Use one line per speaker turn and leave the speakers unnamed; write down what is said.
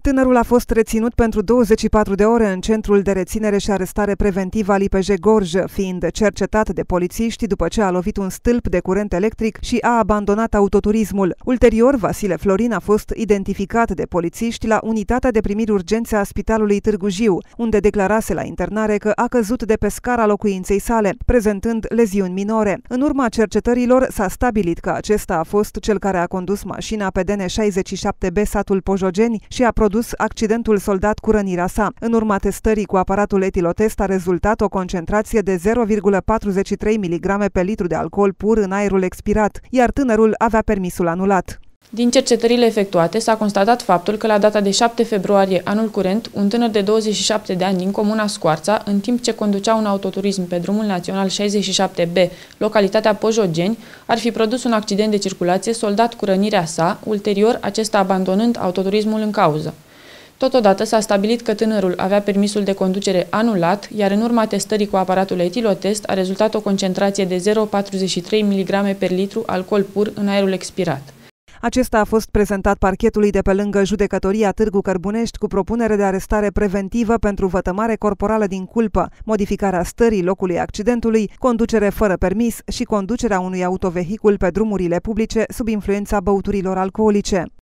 Tânărul a fost reținut pentru 24 de ore în centrul de reținere și arestare preventivă al IPJ-Gorj, fiind cercetat de polițiști după ce a lovit un stâlp de curent electric și a abandonat autoturismul. Ulterior, Vasile Florin a fost identificat de polițiști la unitatea de primiri urgențe a Spitalului Târgu Jiu, unde declarase la internare că a căzut de pe scara locuinței sale, prezentând leziuni minore. În urma cercetărilor s-a stabilit că acesta a fost cel care a condus mașina pe DN67B satul Pojogeni și a produs accidentul soldat cu rănirea sa. În urma testării cu aparatul etilotest a rezultat o concentrație de 0,43 mg pe litru de alcool pur în aerul expirat, iar tânărul avea permisul anulat.
Din cercetările efectuate s-a constatat faptul că la data de 7 februarie anul curent, un tânăr de 27 de ani din comuna Scoarța, în timp ce conducea un autoturism pe drumul național 67B, localitatea Pojogeni, ar fi produs un accident de circulație soldat cu rănirea sa, ulterior acesta abandonând autoturismul în cauză. Totodată s-a stabilit că tânărul avea permisul de conducere anulat, iar în urma testării cu aparatul etilotest a rezultat o concentrație de 0,43 mg per litru alcool pur în aerul expirat.
Acesta a fost prezentat parchetului de pe lângă Judecătoria Târgu Cărbunești cu propunere de arestare preventivă pentru vătămare corporală din culpă, modificarea stării locului accidentului, conducere fără permis și conducerea unui autovehicul pe drumurile publice sub influența băuturilor alcoolice.